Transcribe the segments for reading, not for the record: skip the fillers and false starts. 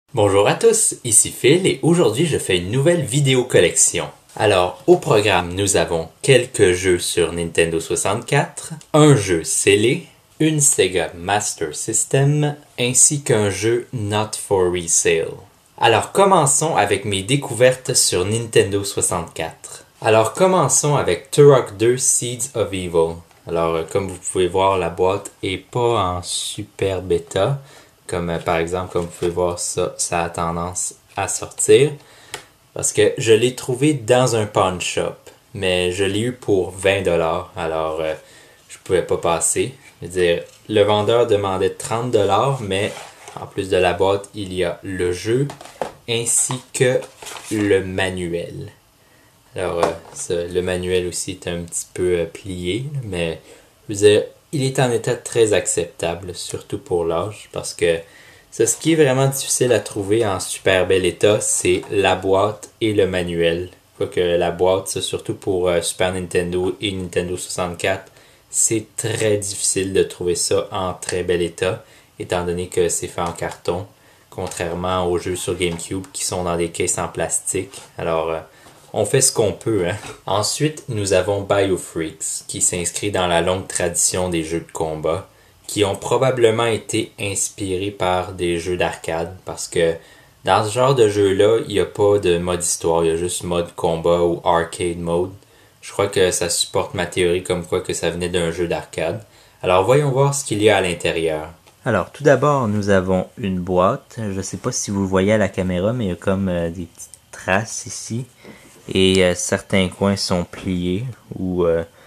Bonjour à tous, ici Phil et aujourd'hui je fais une nouvelle vidéo collection. Alors au programme nous avons quelques jeux sur Nintendo 64, un jeu scellé, une Sega Master System ainsi qu'un jeu Not for Resale. Alors commençons avec mes découvertes sur Nintendo 64. Alors commençons avec Turok 2 Seeds of Evil. Alors comme vous pouvez voir la boîte est pas en super bêta. Par exemple, comme vous pouvez voir, ça a tendance à sortir. Parce que je l'ai trouvé dans un pawn shop. Mais je l'ai eu pour 20$. Alors, je pouvais pas passer. Je veux dire, le vendeur demandait 30$. Mais en plus de la boîte, il y a le jeu ainsi que le manuel. Alors, le manuel aussi est un petit peu plié. Mais, je veux dire, il est en état très acceptable, surtout pour l'âge, parce que ce qui est vraiment difficile à trouver en super bel état, c'est la boîte et le manuel. Quoique la boîte, c'est surtout pour Super Nintendo et Nintendo 64, c'est très difficile de trouver ça en très bel état, étant donné que c'est fait en carton, contrairement aux jeux sur GameCube qui sont dans des caisses en plastique. Alors, on fait ce qu'on peut, hein. Ensuite, nous avons BioFreaks, qui s'inscrit dans la longue tradition des jeux de combat, qui ont probablement été inspirés par des jeux d'arcade, parce que dans ce genre de jeu-là, il n'y a pas de mode histoire, il y a juste mode combat ou arcade mode. Je crois que ça supporte ma théorie comme quoi que ça venait d'un jeu d'arcade. Alors voyons voir ce qu'il y a à l'intérieur. Alors tout d'abord, nous avons une boîte. Je ne sais pas si vous le voyez à la caméra, mais il y a comme des petites traces ici. Et certains coins sont pliés ou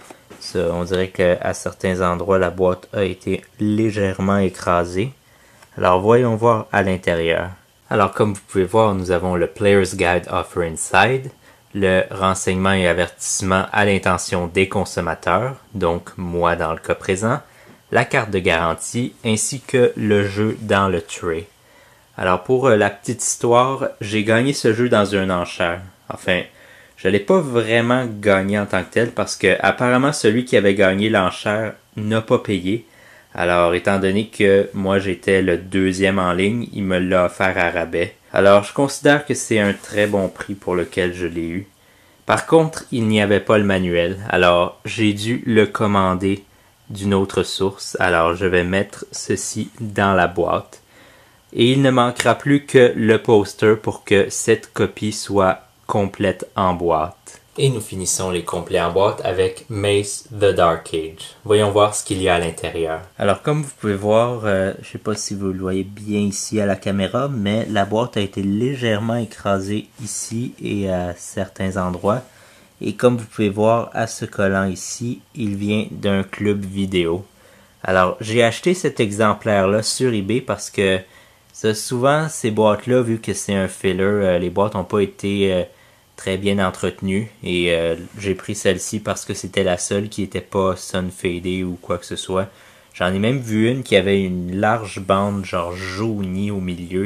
on dirait qu'à certains endroits la boîte a été légèrement écrasée. Alors voyons voir à l'intérieur. Alors comme vous pouvez voir, nous avons le Player's Guide Offer Inside, le renseignement et avertissement à l'intention des consommateurs, donc moi dans le cas présent, la carte de garantie ainsi que le jeu dans le tray. Alors pour la petite histoire, j'ai gagné ce jeu dans une enchère. Enfin, je l'ai pas vraiment gagné en tant que tel parce que apparemment celui qui avait gagné l'enchère n'a pas payé. Alors étant donné que moi j'étais le deuxième en ligne, il me l'a offert à rabais. Alors je considère que c'est un très bon prix pour lequel je l'ai eu. Par contre, il n'y avait pas le manuel, alors j'ai dû le commander d'une autre source. Alors je vais mettre ceci dans la boîte. Et il ne manquera plus que le poster pour que cette copie soit complète en boîte. Et nous finissons les complets en boîte avec Mace the Dark Age. Voyons voir ce qu'il y a à l'intérieur. Alors comme vous pouvez voir, je ne sais pas si vous le voyez bien ici à la caméra, mais la boîte a été légèrement écrasée ici et à certains endroits. Et comme vous pouvez voir à ce collant ici, il vient d'un club vidéo. Alors j'ai acheté cet exemplaire-là sur eBay parce que souvent ces boîtes-là, vu que c'est un filler, les boîtes n'ont pas été très bien entretenues et j'ai pris celle-ci parce que c'était la seule qui n'était pas sun fadée ou quoi que ce soit. J'en ai même vu une qui avait une large bande genre jaunie au milieu,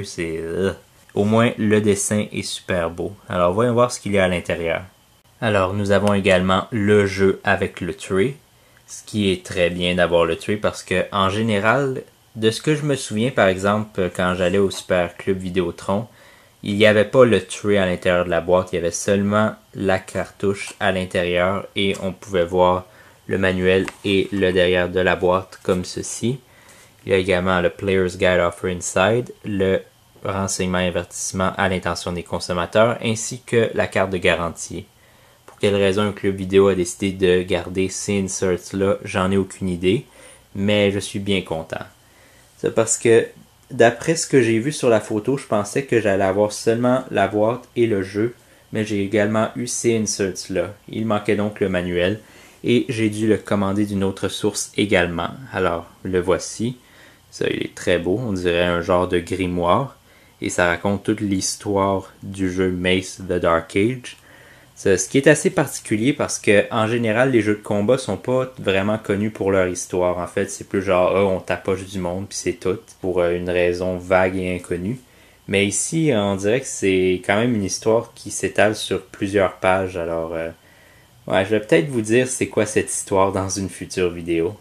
au moins le dessin est super beau. Alors voyons voir ce qu'il y a à l'intérieur. Alors nous avons également le jeu avec le tray, ce qui est très bien d'avoir le tray parce que en général, de ce que je me souviens par exemple quand j'allais au Super Club Vidéotron, il n'y avait pas le tray à l'intérieur de la boîte, il y avait seulement la cartouche à l'intérieur et on pouvait voir le manuel et le derrière de la boîte comme ceci. Il y a également le Player's Guide Offer Inside, le renseignement et avertissement à l'intention des consommateurs ainsi que la carte de garantie. Pour quelle raison un club vidéo a décidé de garder ces inserts-là, j'en ai aucune idée, mais je suis bien content. C'est parce que d'après ce que j'ai vu sur la photo, je pensais que j'allais avoir seulement la boîte et le jeu, mais j'ai également eu ces inserts-là. Il manquait donc le manuel et j'ai dû le commander d'une autre source également. Alors, le voici. Ça, il est très beau, on dirait un genre de grimoire et ça raconte toute l'histoire du jeu Mace the Dark Age. Ce qui est assez particulier parce que en général les jeux de combat sont pas vraiment connus pour leur histoire. En fait, c'est plus genre on tapoche du monde puis c'est tout pour une raison vague et inconnue. Mais ici, on dirait que c'est quand même une histoire qui s'étale sur plusieurs pages. Alors, je vais peut-être vous dire c'est quoi cette histoire dans une future vidéo.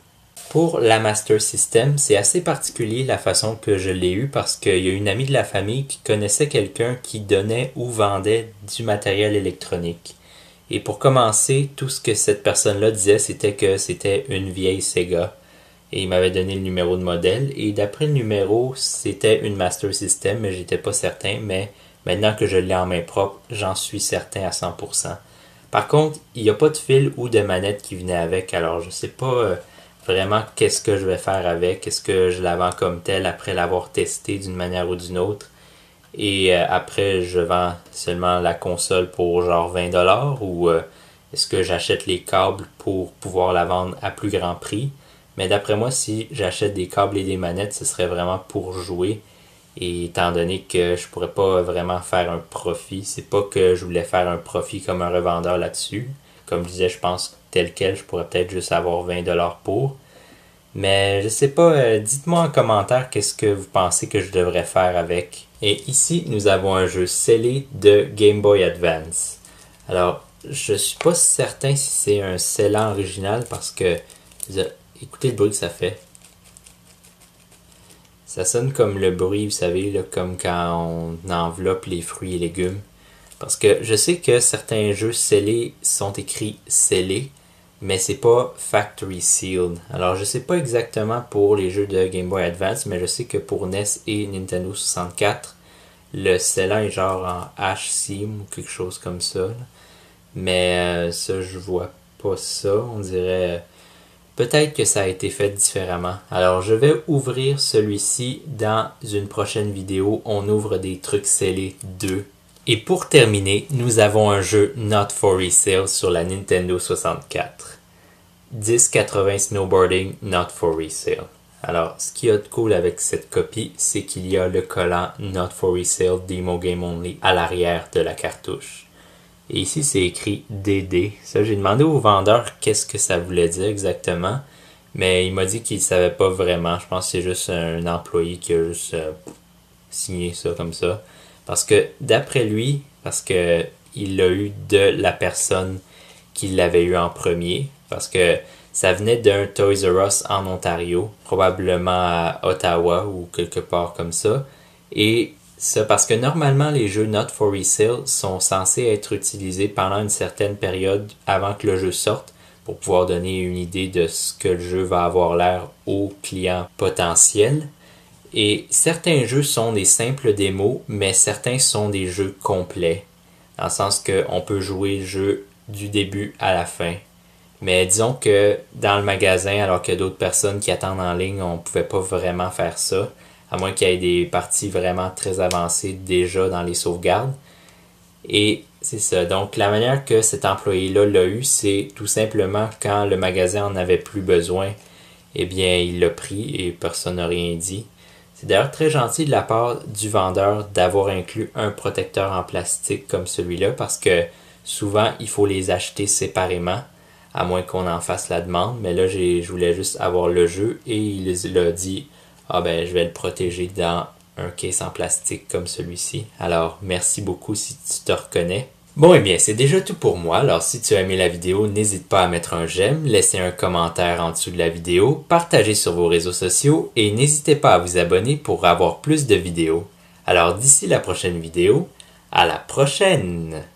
Pour la Master System, c'est assez particulier la façon que je l'ai eu parce qu'il y a une amie de la famille qui connaissait quelqu'un qui donnait ou vendait du matériel électronique. Et pour commencer, tout ce que cette personne-là disait, c'était que c'était une vieille Sega. Et il m'avait donné le numéro de modèle. Et d'après le numéro, c'était une Master System, mais j'étais pas certain. Mais maintenant que je l'ai en main propre, j'en suis certain à 100%. Par contre, il n'y a pas de fil ou de manette qui venait avec. Alors, je sais pas vraiment qu'est-ce que je vais faire avec. Est-ce que je la vends comme telle après l'avoir testé d'une manière ou d'une autre? Et après, je vends seulement la console pour genre 20$ ou est-ce que j'achète les câbles pour pouvoir la vendre à plus grand prix? Mais d'après moi, si j'achète des câbles et des manettes, ce serait vraiment pour jouer. Et étant donné que je pourrais pas vraiment faire un profit, c'est pas que je voulais faire un profit comme un revendeur là-dessus. Comme je disais, je pense tel quel, je pourrais peut-être juste avoir 20$ pour. Mais je sais pas, dites-moi en commentaire qu'est-ce que vous pensez que je devrais faire avec. Et ici, nous avons un jeu scellé de Game Boy Advance. Alors, je suis pas certain si c'est un scellant original parce que, écoutez le bruit que ça fait. Ça sonne comme le bruit, vous savez, là, comme quand on enveloppe les fruits et légumes. Parce que je sais que certains jeux scellés sont écrits scellés, mais c'est pas Factory Sealed. Alors je sais pas exactement pour les jeux de Game Boy Advance, mais je sais que pour NES et Nintendo 64, le scellant est genre en H-Seam ou quelque chose comme ça. Là. Mais ça, je vois pas ça. On dirait... Peut-être que ça a été fait différemment. Alors je vais ouvrir celui-ci dans une prochaine vidéo. On ouvre des trucs scellés 2. Et pour terminer, nous avons un jeu Not for Resale sur la Nintendo 64. 1080 Snowboarding Not for Resale. Alors, ce qu'il y a de cool avec cette copie, c'est qu'il y a le collant Not for Resale Demo Game Only à l'arrière de la cartouche. Et ici, c'est écrit DD. Ça, j'ai demandé au vendeur qu'est-ce que ça voulait dire exactement. Mais il m'a dit qu'il ne savait pas vraiment. Je pense que c'est juste un employé qui a juste signé ça comme ça. Parce que d'après lui, parce que il l'a eu de la personne qui l'avait eu en premier, parce que ça venait d'un Toys R Us en Ontario, probablement à Ottawa ou quelque part comme ça. Et ça parce que normalement les jeux Not for Resale sont censés être utilisés pendant une certaine période avant que le jeu sorte pour pouvoir donner une idée de ce que le jeu va avoir l'air aux clients potentiels. Et certains jeux sont des simples démos, mais certains sont des jeux complets. Dans le sens qu'on peut jouer le jeu du début à la fin. Mais disons que dans le magasin, alors qu'il y a d'autres personnes qui attendent en ligne, on ne pouvait pas vraiment faire ça. À moins qu'il y ait des parties vraiment très avancées déjà dans les sauvegardes. Et c'est ça. Donc la manière que cet employé-là l'a eu, c'est tout simplement quand le magasin en avait plus besoin, eh bien il l'a pris et personne n'a rien dit. C'est d'ailleurs très gentil de la part du vendeur d'avoir inclus un protecteur en plastique comme celui-là parce que souvent il faut les acheter séparément à moins qu'on en fasse la demande. Mais là, je voulais juste avoir le jeu et il a dit « Ah ben, je vais le protéger dans un case en plastique comme celui-ci. » Alors, merci beaucoup si tu te reconnais. Bon, eh bien, c'est déjà tout pour moi. Alors, si tu as aimé la vidéo, n'hésite pas à mettre un j'aime, laisser un commentaire en dessous de la vidéo, partager sur vos réseaux sociaux et n'hésitez pas à vous abonner pour avoir plus de vidéos. Alors, d'ici la prochaine vidéo, à la prochaine!